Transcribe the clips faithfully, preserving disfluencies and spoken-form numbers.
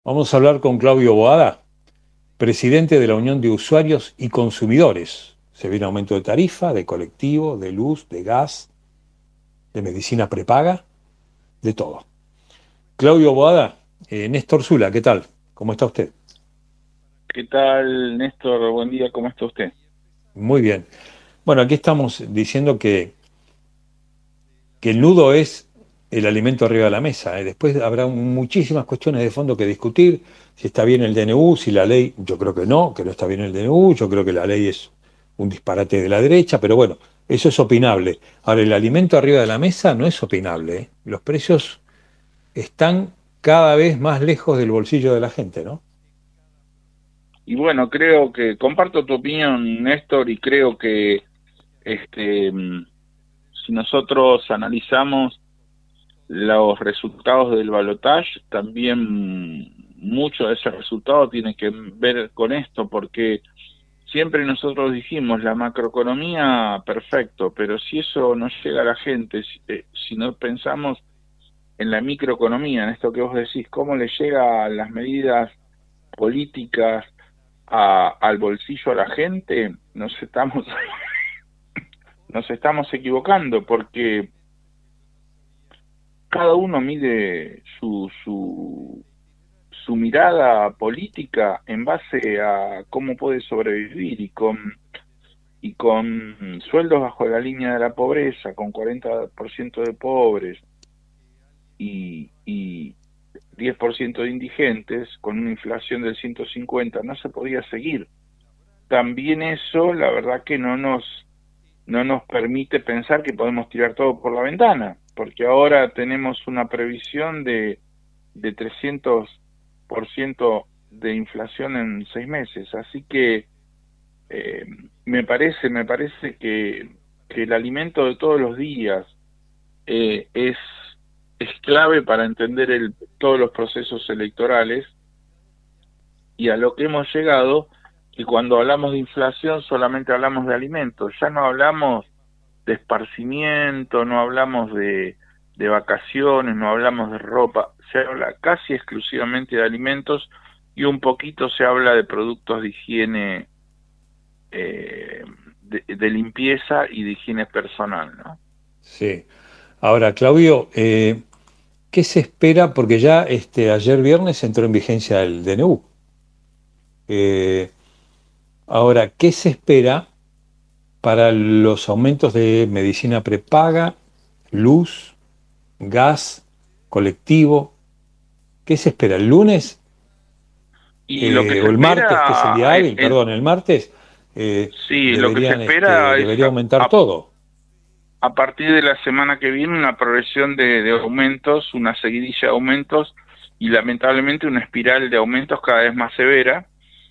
Vamos a hablar con Claudio Boada, presidente de la Unión de Usuarios y Consumidores. Se viene aumento de tarifa, de colectivo, de luz, de gas, de medicina prepaga, de todo. Claudio Boada, eh, Néstor Zula, ¿qué tal? ¿Cómo está usted? ¿Qué tal, Néstor? Buen día, ¿cómo está usted? Muy bien. Bueno, aquí estamos diciendo que, que el nudo es el alimento arriba de la mesa. ¿eh? Después habrá muchísimas cuestiones de fondo que discutir, si está bien el D N U, si la ley, yo creo que no, que no está bien el D N U, yo creo que la ley es un disparate de la derecha, pero bueno, eso es opinable. Ahora, el alimento arriba de la mesa no es opinable. ¿eh? Los precios están cada vez más lejos del bolsillo de la gente, ¿no? Y bueno, creo que comparto tu opinión, Néstor, y creo que este, mm, si nosotros analizamos los resultados del balotaje, también mm, mucho de ese resultado tiene que ver con esto, porque siempre nosotros dijimos la macroeconomía, perfecto, pero si eso no llega a la gente, si, eh, si no pensamos en la microeconomía, en esto que vos decís, cómo le llega a las medidas políticas a, al bolsillo a la gente, nos estamos nos estamos equivocando, porque cada uno mide su su su mirada política en base a cómo puede sobrevivir, y con y con sueldos bajo la línea de la pobreza, con cuarenta por ciento de pobres y, y diez por ciento de indigentes, con una inflación del ciento cincuenta, no se podía seguir. También eso, la verdad que no nos no nos permite pensar que podemos tirar todo por la ventana, porque ahora tenemos una previsión de, de trescientos por ciento de inflación en seis meses, así que eh, me parece, me parece que, que el alimento de todos los días eh, es, es clave para entender el, todos los procesos electorales, y a lo que hemos llegado, y cuando hablamos de inflación solamente hablamos de alimentos, ya no hablamos de esparcimiento, no hablamos de, de vacaciones, no hablamos de ropa, se habla casi exclusivamente de alimentos, y un poquito se habla de productos de higiene, eh, de, de limpieza y de higiene personal, ¿no? Sí. Ahora, Claudio, eh, ¿qué se espera? Porque ya este, ayer viernes entró en vigencia el D N U. Eh, ahora, ¿qué se espera para los aumentos de medicina prepaga, luz, gas, colectivo? ¿Qué se espera? ¿El lunes Y lo que eh, se o el martes, que es el espera, día en, hábil? en, Perdón, el martes eh, sí, lo que se deberían, este, espera es debería aumentar a, todo. a partir de la semana que viene una progresión de, de aumentos, una seguidilla de aumentos, y lamentablemente una espiral de aumentos cada vez más severa,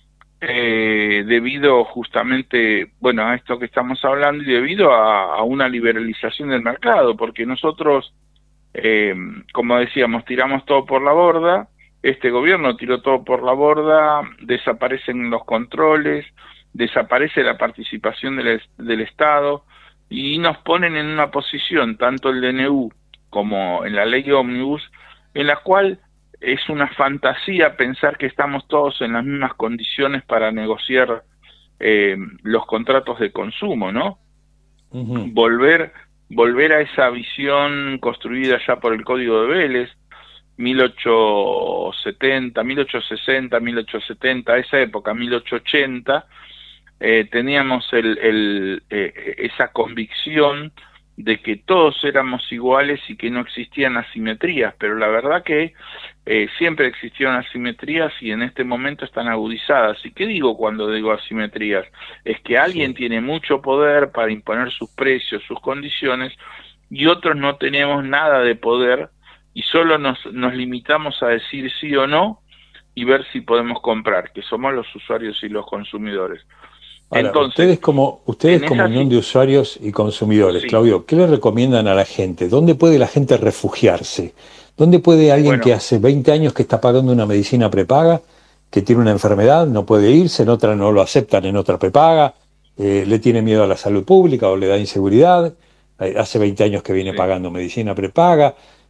eh, debido justamente, bueno, a esto que estamos hablando, y debido a, a una liberalización del mercado, porque nosotros, eh, como decíamos, tiramos todo por la borda. Este gobierno tiró todo por la borda, desaparecen los controles, desaparece la participación del, del Estado, y nos ponen en una posición, tanto el D N U como en la ley Ómnibus, en la cual es una fantasía pensar que estamos todos en las mismas condiciones para negociar eh, los contratos de consumo, ¿no? Ujú. Volver, volver a esa visión construida ya por el Código de Vélez, mil ochocientos setenta, mil ochocientos sesenta, mil ochocientos setenta, esa época, mil ochocientos ochenta, eh, teníamos el, el, eh, esa convicción de que todos éramos iguales y que no existían asimetrías, pero la verdad que eh, siempre existieron asimetrías, y en este momento están agudizadas. ¿Y qué digo cuando digo asimetrías? Es que alguien Sí. tiene mucho poder para imponer sus precios, sus condiciones, y otros no tenemos nada de poder, y solo nos, nos limitamos a decir sí o no y ver si podemos comprar, que somos los usuarios y los consumidores. Ahora, Entonces, ustedes como, ustedes en como esa Unión sí, de Usuarios y Consumidores, sí, Claudio, ¿qué le recomiendan a la gente? ¿Dónde puede la gente refugiarse? ¿Dónde puede alguien que bueno, hace veinte años que está pagando una medicina prepaga, que tiene una enfermedad, no puede irse, en otra no lo aceptan en otra prepaga, eh, le tiene miedo a la salud pública o le da inseguridad, eh, hace veinte años que viene sí, pagando medicina prepaga,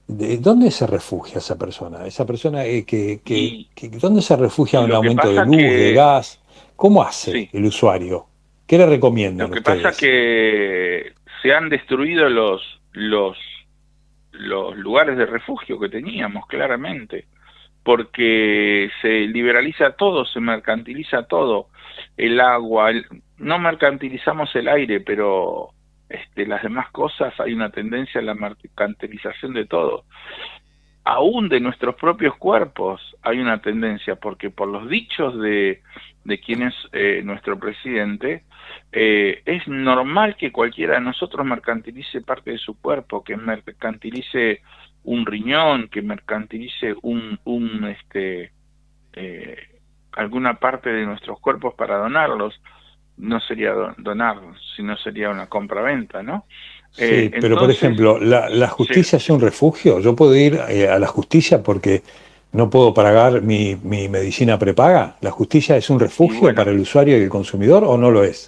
¿De dónde se refugia esa persona? Esa persona eh, que, que, Y, que- ¿dónde se refugia y en el lo que aumento de pasa luz, de que, gas? ¿Cómo hace sí, el usuario? ¿Qué le lo recomiendan que pasa ustedes? que se han destruido los, los, los lugares de refugio que teníamos, claramente, porque se liberaliza todo, se mercantiliza todo, el agua, el- no mercantilizamos el aire, pero este, las demás cosas hay una tendencia a la mercantilización de todo. Aún de nuestros propios cuerpos hay una tendencia, porque por los dichos de, de quien es eh, nuestro presidente, eh, es normal que cualquiera de nosotros mercantilice parte de su cuerpo, que mercantilice un riñón, que mercantilice un, un este, eh, alguna parte de nuestros cuerpos para donarlos. No sería don- donar, sino sería una compra-venta, ¿no? Eh, Sí, pero por entonces, ejemplo, ¿la, la sí, justicia es un refugio? ¿Yo puedo ir eh, a la justicia porque no puedo pagar mi, mi medicina prepaga? ¿La justicia es un y refugio bueno, para el usuario y el consumidor o no lo es?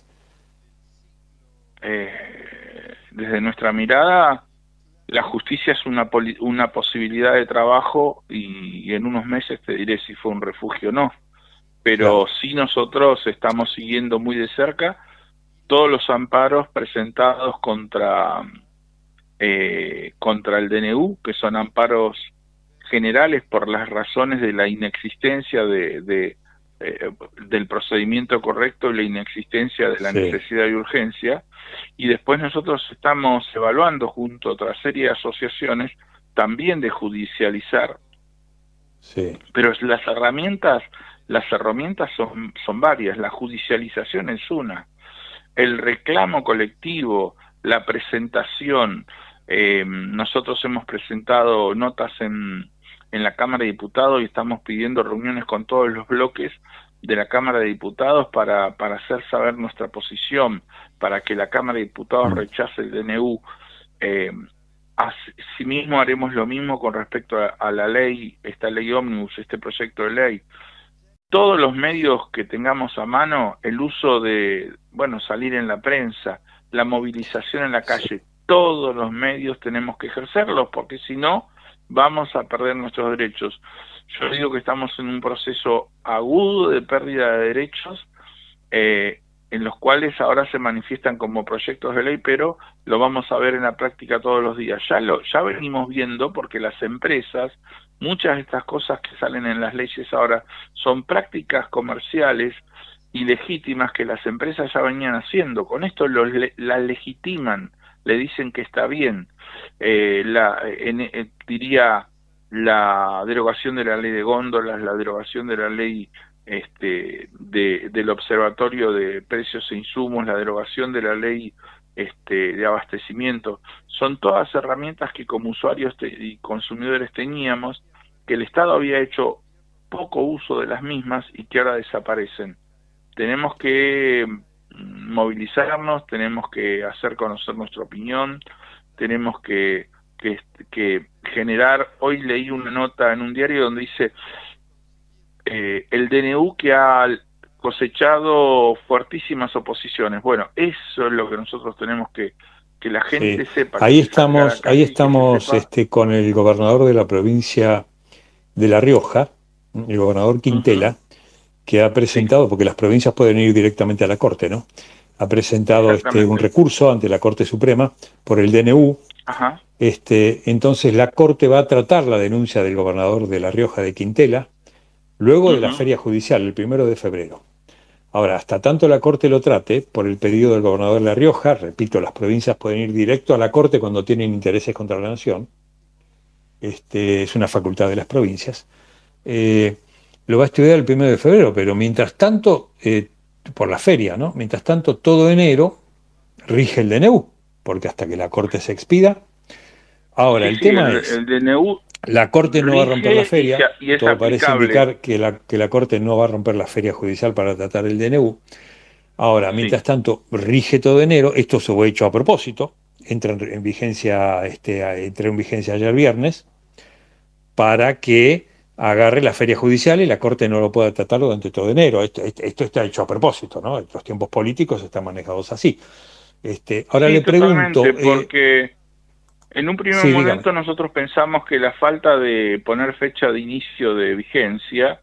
eh, desde nuestra mirada, la justicia es una, poli- una posibilidad de trabajo y, y en unos meses te diré si fue un refugio o no. Pero Claro, sí nosotros estamos siguiendo muy de cerca todos los amparos presentados contra, eh, contra el D N U, que son amparos generales por las razones de la inexistencia de, de, eh, del procedimiento correcto y la inexistencia de la sí, necesidad y urgencia. Y después nosotros estamos evaluando junto a otra serie de asociaciones también de judicializar, sí, pero las herramientas, las herramientas son, son varias, la judicialización es una, el reclamo colectivo, la presentación. Eh, nosotros hemos presentado notas en, en la Cámara de Diputados y estamos pidiendo reuniones con todos los bloques de la Cámara de Diputados para, para hacer saber nuestra posición, para que la Cámara de Diputados mm, rechace el D N U. Eh, Asimismo haremos lo mismo con respecto a, a la ley, esta ley ómnibus, este proyecto de ley. Todos los medios que tengamos a mano, el uso de, bueno, salir en la prensa, la movilización en la sí, calle, todos los medios tenemos que ejercerlos, porque si no, vamos a perder nuestros derechos. Yo digo que estamos en un proceso agudo de pérdida de derechos, eh, en los cuales ahora se manifiestan como proyectos de ley, pero lo vamos a ver en la práctica todos los días. Ya lo, ya venimos viendo porque las empresas, muchas de estas cosas que salen en las leyes ahora son prácticas comerciales ilegítimas que las empresas ya venían haciendo. Con esto lo, la legitiman, le dicen que está bien. Eh, la, en, eh, diría la derogación de la ley de góndolas, la derogación de la ley este, de, del Observatorio de Precios e Insumos, la derogación de la ley este, de abastecimiento, son todas herramientas que como usuarios y consumidores teníamos, que el Estado había hecho poco uso de las mismas y que ahora desaparecen. Tenemos que movilizarnos, tenemos que hacer conocer nuestra opinión, tenemos que, que, que generar, hoy leí una nota en un diario donde dice eh, el D N U que ha cosechado fuertísimas oposiciones. Bueno, eso es lo que nosotros tenemos que, que la sí. gente sepa, que Ahí se salga a la estamos, ahí calle y que se estamos sepa. este, con el gobernador de la provincia de La Rioja, el gobernador Uh-huh, Quintela, que ha sí, presentado, porque las provincias pueden ir directamente a la Corte, ¿no? Ha presentado este, un exactamente. recurso ante la Corte Suprema por el D N U. Ajá, Este, entonces la Corte va a tratar la denuncia del gobernador de La Rioja de Quintela luego de la uh-huh, feria judicial, el primero de febrero. Ahora, hasta tanto la Corte lo trate, por el pedido del gobernador de La Rioja, repito, las provincias pueden ir directo a la Corte cuando tienen intereses contra la nación, este, es una facultad de las provincias, eh, lo va a estudiar el primero de febrero, pero mientras tanto, eh, por la feria, ¿no? Mientras tanto, todo enero rige el D N U, porque hasta que la Corte se expida. Ahora, sí, el sí, tema el, es, el D N U la Corte no va a romper la rige y, se, feria, y es todo parece aplicable. indicar que la, que la Corte no va a romper la feria judicial para tratar el D N U. Ahora, Sí, mientras tanto, rige todo enero, esto se fue hecho a propósito, entra en, en vigencia, este, entró en vigencia ayer viernes, para que agarre la feria judicial y la Corte no lo pueda tratar durante todo enero. Esto, esto, esto está hecho a propósito, ¿no? Los tiempos políticos están manejados así. Este, ahora sí, le totalmente, pregunto, eh, porque En un primer Sí, dígame. momento nosotros pensamos que la falta de poner fecha de inicio de vigencia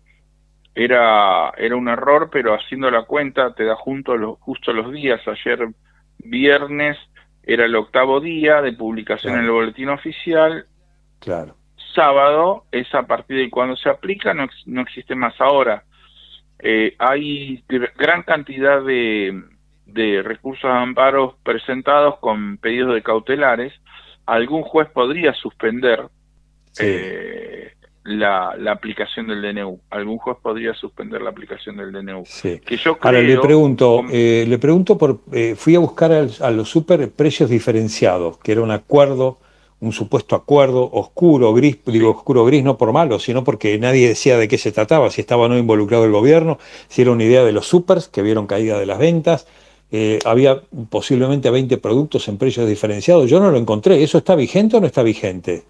era, era un error, pero haciendo la cuenta te da junto los, justo los días. Ayer viernes era el octavo día de publicación en el Claro, boletín oficial. claro, Sábado es a partir de cuando se aplica, no, ex- no existe más ahora. Eh, hay gr- gran cantidad de, de recursos de amparos presentados con pedidos de cautelares. Algún juez podría suspender sí. eh, la, la aplicación del D N U. Algún juez podría suspender la aplicación del D N U. Sí. Que yo Ahora le creo, pregunto, com- eh, le pregunto por, eh, fui a buscar al- a los super precios diferenciados, que era un acuerdo, un supuesto acuerdo oscuro, gris, digo sí, oscuro gris no por malo, sino porque nadie decía de qué se trataba, si estaba o no involucrado el gobierno, si era una idea de los supers que vieron caída de las ventas, eh, había posiblemente veinte productos en precios diferenciados, yo no lo encontré, ¿eso está vigente o no está vigente?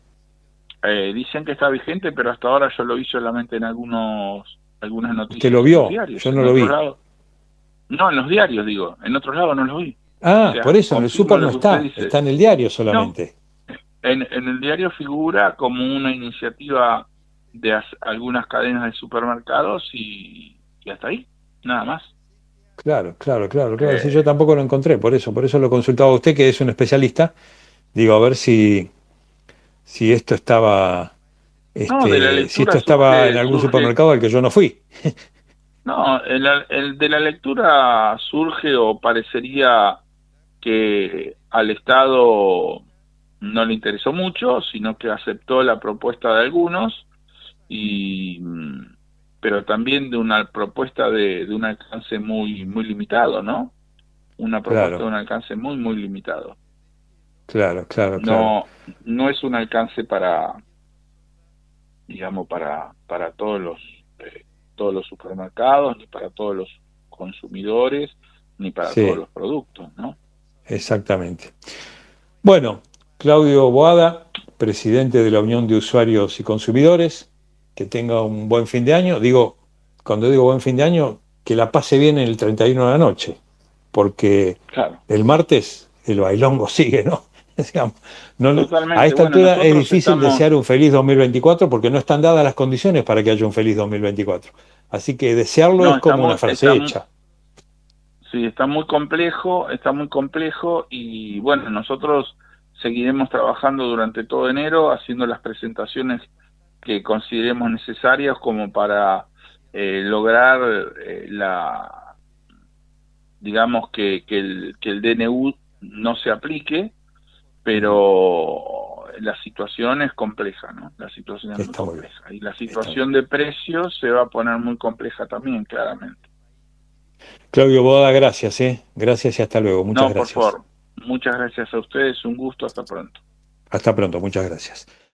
eh, dicen que está vigente, pero hasta ahora yo lo vi solamente en algunos algunas ¿Usted noticias lo en los vio? diarios. Yo no En lo otros vi. lados, no, en los diarios digo, en otros lados no los vi. O Ah, por sea, eso, en el confirmo super no lo que usted está, dice. está en el diario No, solamente. en, en el diario figura como una iniciativa de as- algunas cadenas de supermercados y, y hasta ahí, nada más. Claro, claro, claro, claro. Sí, yo Eh, tampoco lo encontré, por eso, por eso lo consultaba a usted, que es un especialista. Digo, a ver si, si esto estaba, no, de la este, si esto lectura estaba en surge, algún surge, supermercado al que yo no fui. no, el, el de la lectura surge o parecería que al Estado no le interesó mucho, sino que aceptó la propuesta de algunos y mm, pero también de una propuesta de, de un alcance muy muy limitado, ¿no? Una propuesta de Claro, un alcance muy muy limitado. claro, claro, claro. No no es un alcance para, digamos, para para todos los eh, todos los supermercados, ni para todos los consumidores, ni para todos Sí, los productos, ¿no? exactamente. Bueno, Claudio Boada, presidente de la Unión de Usuarios y Consumidores, que tenga un buen fin de año. Digo, cuando digo buen fin de año, que la pase bien el treinta y uno de la noche, porque Claro, el martes el bailongo sigue, ¿no? Digamos, no- a totalmente. esta Bueno, altura es nosotros difícil estamos, desear un feliz dos mil veinticuatro porque no están dadas las condiciones para que haya un feliz dos mil veinticuatro. Así que desearlo no, es como una estamos, frase estamos, hecha. sí, está muy complejo, está muy complejo y bueno, nosotros seguiremos trabajando durante todo enero haciendo las presentaciones que consideremos necesarias como para eh, lograr eh, la, digamos que, que el, que el D N U no se aplique, Ujú. pero la situación es compleja, ¿no? La situación es muy Está muy bien, compleja y la está muy situación bien. de precios se va a poner muy compleja también, claramente. Claudio Boada, gracias, ¿eh? Gracias y hasta luego. Muchas No, por gracias. favor. Muchas gracias a ustedes, un gusto, hasta pronto. Hasta pronto, muchas gracias.